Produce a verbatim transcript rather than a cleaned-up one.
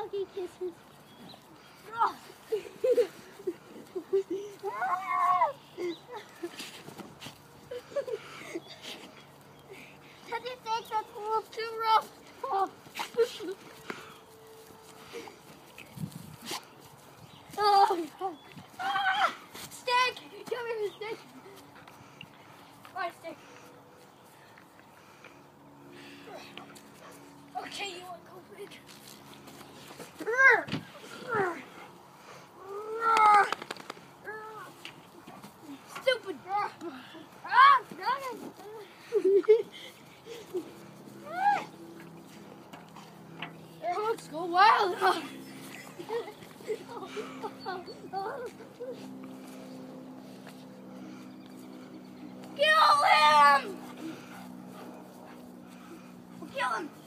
doggy kisses. Does it think that's a little too rough? Oh. Oh, ah! Stick! Come here, stick! Right, stick. Okay, you want to go big? Stupid! Ah, got it! Dogs go wild! Kill him! Kill him!